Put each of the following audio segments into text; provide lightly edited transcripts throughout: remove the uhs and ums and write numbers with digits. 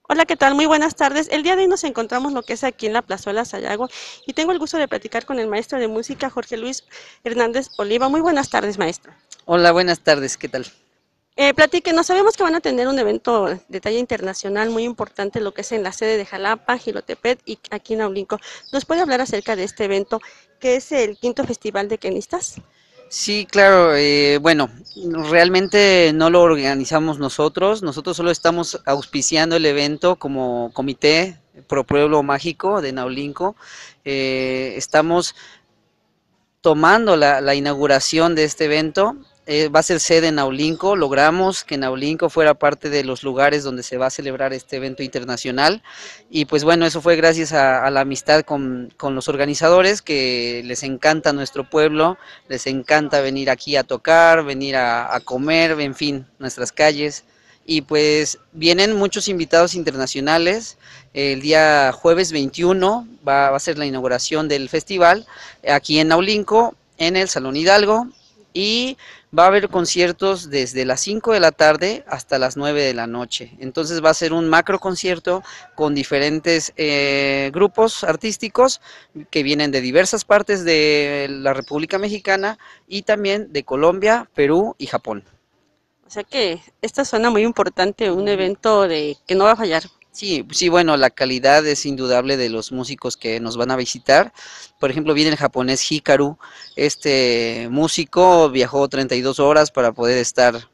Hola, ¿qué tal? Muy buenas tardes. El día de hoy nos encontramos lo que es aquí en la Plazuela Sayago y tengo el gusto de platicar con el maestro de música Jorge Luis Hernández Oliva. Muy buenas tardes, maestro. Hola, buenas tardes, ¿qué tal? Platíquenos, sabemos que van a tener un evento de talla internacional muy importante, lo que es en la sede de Jalapa, Jilotepet y aquí en Aulinco. ¿Nos puede hablar acerca de este evento, que es el quinto Festival de Quenistas? Sí, claro, bueno, realmente no lo organizamos nosotros solo estamos auspiciando el evento como comité Pro Pueblo Mágico de Naulinco. Estamos tomando la inauguración de este evento. Va a ser sede en Naulinco. Logramos que Naulinco fuera parte de los lugares donde se va a celebrar este evento internacional. Y pues bueno, eso fue gracias a la amistad con los organizadores, que les encanta nuestro pueblo, les encanta venir aquí a tocar, venir a comer, en fin, nuestras calles. Y pues vienen muchos invitados internacionales. El día jueves 21 va a ser la inauguración del festival aquí en Naulinco, en el Salón Hidalgo, y va a haber conciertos desde las 5 de la tarde hasta las 9 de la noche. Entonces va a ser un macro concierto con diferentes grupos artísticos que vienen de diversas partes de la República Mexicana y también de Colombia, Perú y Japón. O sea que esta suena muy importante, un evento de que no va a fallar. Sí, sí, bueno, la calidad es indudable de los músicos que nos van a visitar. Por ejemplo, viene el japonés Hikaru. Este músico viajó 32 horas para poder estar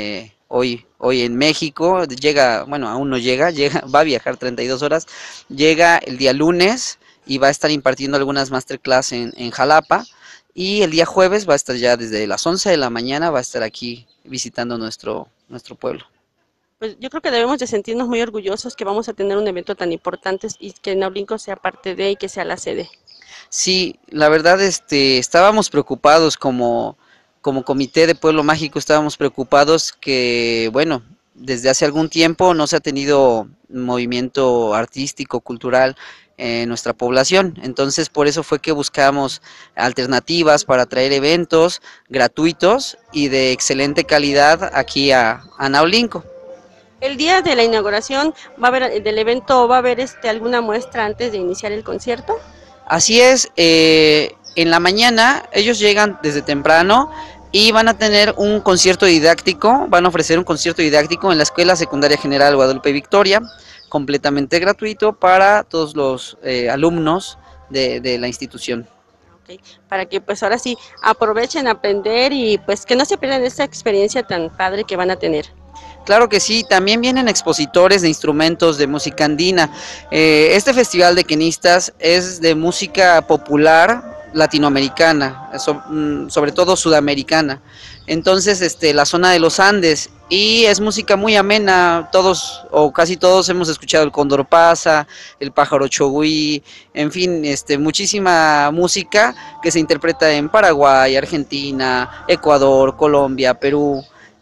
hoy en México. Llega, bueno, aún no llega, va a viajar 32 horas. Llega el día lunes y va a estar impartiendo algunas masterclass en Jalapa. Y el día jueves va a estar ya desde las 11 de la mañana, va a estar aquí visitando nuestro pueblo. Pues yo creo que debemos de sentirnos muy orgullosos que vamos a tener un evento tan importante y que Naulinco sea parte de y que sea la sede. Sí, la verdad, estábamos preocupados como comité de Pueblo Mágico, estábamos preocupados que, bueno, desde hace algún tiempo no se ha tenido movimiento artístico, cultural en nuestra población. Entonces, por eso fue que buscamos alternativas para traer eventos gratuitos y de excelente calidad aquí a Naulinco. El día de la inauguración va a haber del evento va a haber alguna muestra antes de iniciar el concierto. Así es, en la mañana ellos llegan desde temprano y van a tener un concierto didáctico, van a ofrecer un concierto didáctico en la Escuela Secundaria General Guadalupe Victoria, completamente gratuito para todos los alumnos de la institución. Okay, para que pues ahora sí aprovechen a aprender y pues que no se pierdan esta experiencia tan padre que van a tener. Claro que sí, también vienen expositores de instrumentos de música andina. Este festival de quenistas es de música popular latinoamericana, sobre todo sudamericana. Entonces, la zona de los Andes, y es música muy amena. Todos o casi todos hemos escuchado el cóndor pasa, el pájaro chogüí, en fin, muchísima música que se interpreta en Paraguay, Argentina, Ecuador, Colombia, Perú.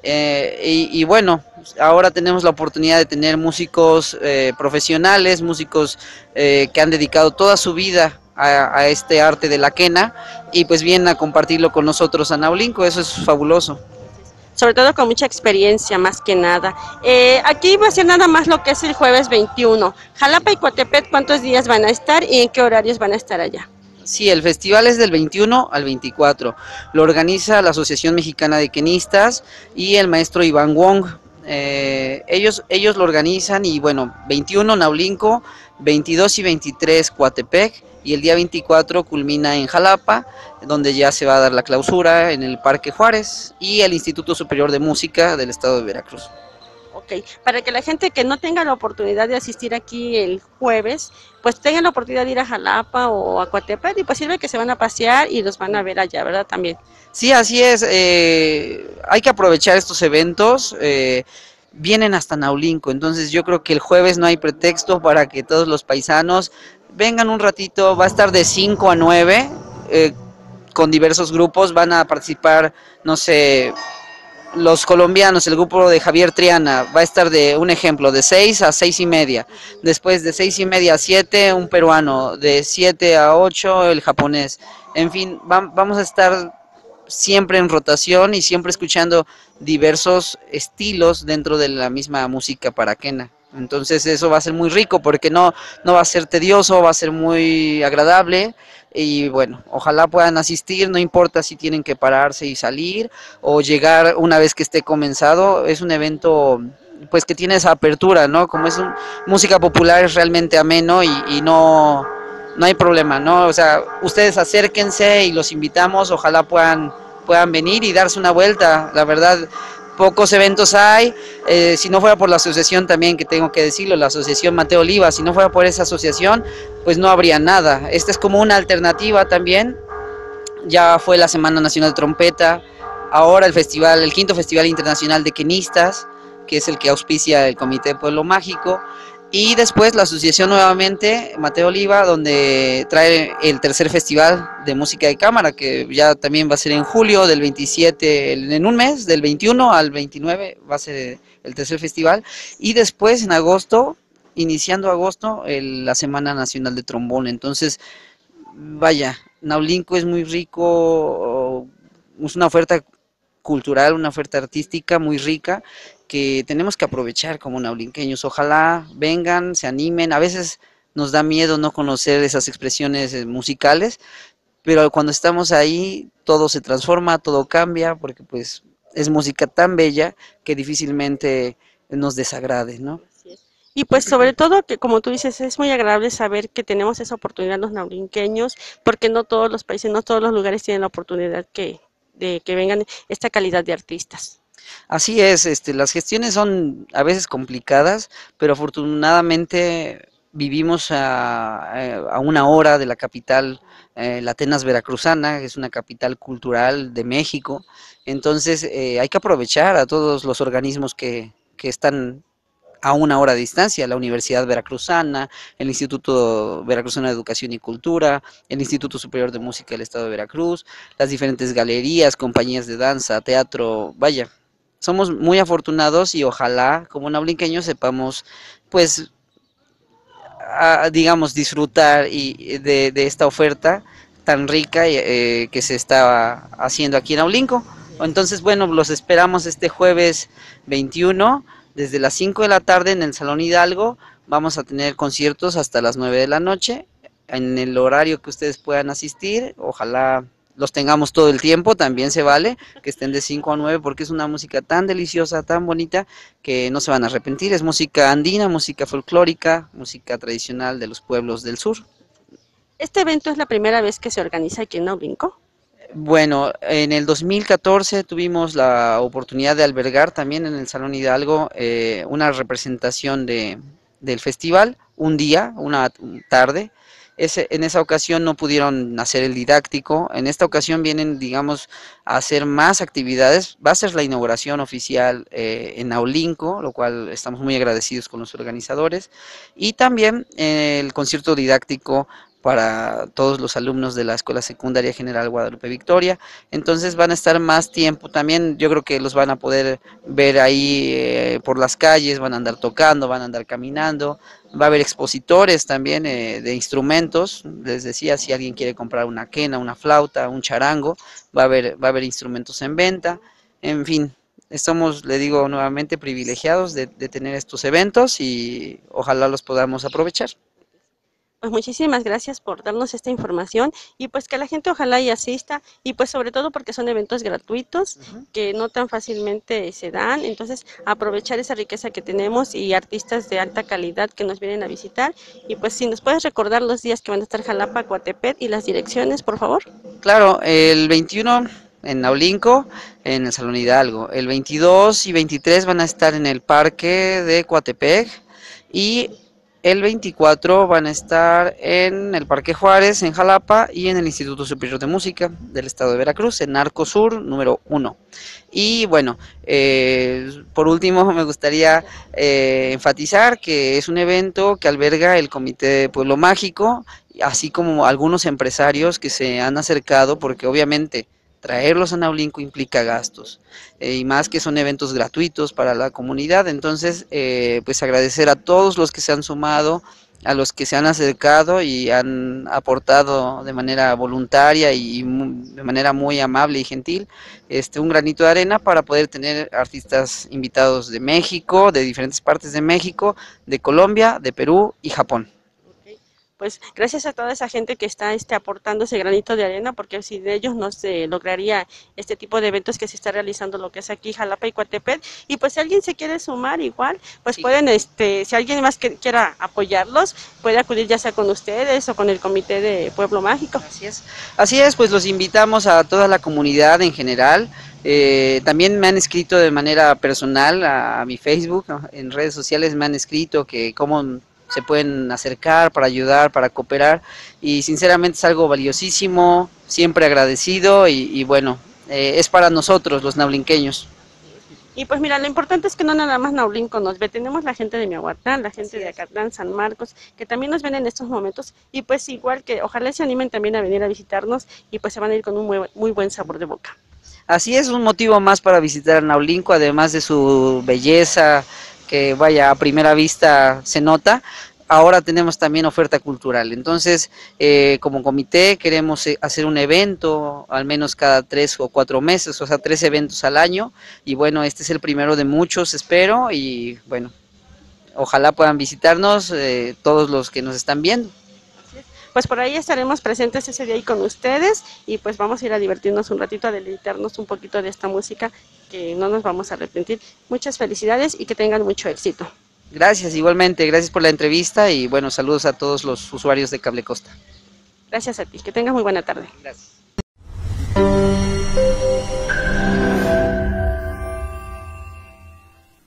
Y bueno, ahora tenemos la oportunidad de tener músicos profesionales, músicos que han dedicado toda su vida a este arte de la quena, y pues vienen a compartirlo con nosotros a Naulinco. Eso es fabuloso. Sobre todo con mucha experiencia, más que nada. Aquí va a ser nada más lo que es el jueves 21. Jalapa y Coatepec, ¿cuántos días van a estar y en qué horarios van a estar allá? Sí, el festival es del 21 al 24. Lo organiza la Asociación Mexicana de Quenistas y el maestro Iván Wong. Ellos lo organizan, y bueno, 21 Naulinco, 22 y 23 Coatepec, y el día 24 culmina en Jalapa, donde ya se va a dar la clausura en el Parque Juárez y el Instituto Superior de Música del Estado de Veracruz. Ok, para que la gente que no tenga la oportunidad de asistir aquí el jueves, pues tenga la oportunidad de ir a Jalapa o a Coatepec y pues sirve que se van a pasear y los van a ver allá, ¿verdad? También. Sí, así es. Hay que aprovechar estos eventos. Vienen hasta Naulinco, entonces yo creo que el jueves no hay pretexto para que todos los paisanos vengan un ratito. Va a estar de 5 a 9 con diversos grupos. Van a participar, no sé, los colombianos, el grupo de Javier Triana va a estar, de un ejemplo, de 6 a 6 y media. Después de 6 y media a 7, un peruano. De 7 a 8, el japonés. En fin, vamos a estar siempre en rotación y siempre escuchando diversos estilos dentro de la misma música paraquena. Entonces eso va a ser muy rico porque no va a ser tedioso, va a ser muy agradable y bueno, ojalá puedan asistir, no importa si tienen que pararse y salir o llegar una vez que esté comenzado, es un evento pues que tiene esa apertura, ¿no? Como es música popular es realmente ameno y no hay problema, ¿no? O sea, ustedes acérquense y los invitamos, ojalá puedan venir y darse una vuelta, la verdad pocos eventos hay, si no fuera por la asociación también, que tengo que decirlo, la asociación Mateo Oliva, si no fuera por esa asociación, pues no habría nada. Esta es como una alternativa también, ya fue la Semana Nacional de Trompeta, ahora el festival, el quinto Festival Internacional de Quenistas, que es el que auspicia el Comité de Pueblo Mágico, y después la asociación nuevamente, Mateo Oliva, donde trae el tercer festival de música de cámara, que ya también va a ser en julio, del 27, en un mes, del 21 al 29 va a ser el tercer festival, y después en agosto, iniciando agosto, la Semana Nacional de Trombón. Entonces, vaya, Naulinco es muy rico, es una oferta cultural, una oferta artística muy rica que tenemos que aprovechar como naulinqueños. Ojalá vengan, se animen. A veces nos da miedo no conocer esas expresiones musicales, pero cuando estamos ahí todo se transforma, todo cambia, porque pues es música tan bella que difícilmente nos desagrade, ¿no? Y pues sobre todo que como tú dices, es muy agradable saber que tenemos esa oportunidad los naurinqueños, porque no todos los países, no todos los lugares tienen la oportunidad de que vengan esta calidad de artistas. Así es, las gestiones son a veces complicadas, pero afortunadamente vivimos a una hora de la capital, la Atenas veracruzana, que es una capital cultural de México. Entonces hay que aprovechar a todos los organismos que están a una hora de distancia, la Universidad Veracruzana, el Instituto Veracruzano de Educación y Cultura, el Instituto Superior de Música del Estado de Veracruz, las diferentes galerías, compañías de danza, teatro, vaya, somos muy afortunados y ojalá como naulinqueños sepamos pues digamos disfrutar de esta oferta tan rica que se está haciendo aquí en Naulinco. Entonces, bueno, los esperamos este jueves 21 desde las 5 de la tarde en el Salón Hidalgo. Vamos a tener conciertos hasta las 9 de la noche en el horario que ustedes puedan asistir. Ojalá los tengamos todo el tiempo, también se vale, que estén de 5 a 9 porque es una música tan deliciosa, tan bonita, que no se van a arrepentir. Es música andina, música folclórica, música tradicional de los pueblos del sur. Este evento es la primera vez que se organiza aquí en Naurinco. Bueno, en el 2014 tuvimos la oportunidad de albergar también en el Salón Hidalgo una representación del festival, un día, una tarde. En esa ocasión no pudieron hacer el didáctico, en esta ocasión vienen, digamos, a hacer más actividades. Va a ser la inauguración oficial en Naulinco, lo cual estamos muy agradecidos con los organizadores, y también el concierto didáctico para todos los alumnos de la Escuela Secundaria General Guadalupe Victoria. Entonces van a estar más tiempo también, yo creo que los van a poder ver ahí por las calles, van a andar tocando, van a andar caminando, va a haber expositores también de instrumentos, les decía, si alguien quiere comprar una quena, una flauta, un charango, va a haber instrumentos en venta, en fin. Estamos, le digo nuevamente, privilegiados de tener estos eventos y ojalá los podamos aprovechar. Pues muchísimas gracias por darnos esta información y pues que la gente ojalá y asista y pues sobre todo porque son eventos gratuitos que no tan fácilmente se dan, entonces aprovechar esa riqueza que tenemos y artistas de alta calidad que nos vienen a visitar y pues si nos puedes recordar los días que van a estar Jalapa, Coatepec y las direcciones, por favor. Claro, el 21 en Naulinco, en el Salón Hidalgo, el 22 y 23 van a estar en el Parque de Coatepec y el 24 van a estar en el Parque Juárez, en Jalapa, y en el Instituto Superior de Música del Estado de Veracruz, en Arco Sur, número 1. Y bueno, por último me gustaría enfatizar que es un evento que alberga el Comité de Pueblo Mágico, así como algunos empresarios que se han acercado, porque obviamente traerlos a Naulinco implica gastos, y más que son eventos gratuitos para la comunidad. Entonces pues agradecer a todos los que se han sumado, a los que se han acercado y han aportado de manera voluntaria y de manera muy amable y gentil un granito de arena para poder tener artistas invitados de México, de diferentes partes de México, de Colombia, de Perú y Japón. Pues gracias a toda esa gente que está aportando ese granito de arena, porque sin ellos no se lograría este tipo de eventos que se está realizando, lo que es aquí Jalapa y Coatepec. Y pues si alguien se quiere sumar igual, pues Sí. pueden, si alguien más que quiera apoyarlos, puede acudir ya sea con ustedes o con el Comité de Pueblo Mágico. Así es, pues los invitamos a toda la comunidad en general. También me han escrito de manera personal a mi Facebook, ¿no? En redes sociales me han escrito que cómo se pueden acercar para ayudar, para cooperar, y sinceramente es algo valiosísimo, siempre agradecido y bueno, es para nosotros los naulinqueños. Y pues mira, lo importante es que no nada más Naulinco nos ve, tenemos la gente de Miahuatlán, la gente de Acatlán, San Marcos, que también nos ven en estos momentos, y pues igual que ojalá se animen también a venir a visitarnos y pues se van a ir con un muy buen sabor de boca. Así es, un motivo más para visitar Naulinco, además de su belleza, que vaya a primera vista se nota. Ahora tenemos también oferta cultural. Entonces, como comité queremos hacer un evento al menos cada 3 o 4 meses, o sea, 3 eventos al año. Y bueno, este es el primero de muchos, espero. Y bueno, ojalá puedan visitarnos todos los que nos están viendo. Pues por ahí estaremos presentes ese día ahí con ustedes y pues vamos a ir a divertirnos un ratito, a deleitarnos un poquito de esta música que no nos vamos a arrepentir. Muchas felicidades y que tengan mucho éxito. Gracias, igualmente, gracias por la entrevista y bueno, saludos a todos los usuarios de Cable Costa. Gracias a ti, que tengas muy buena tarde. Gracias.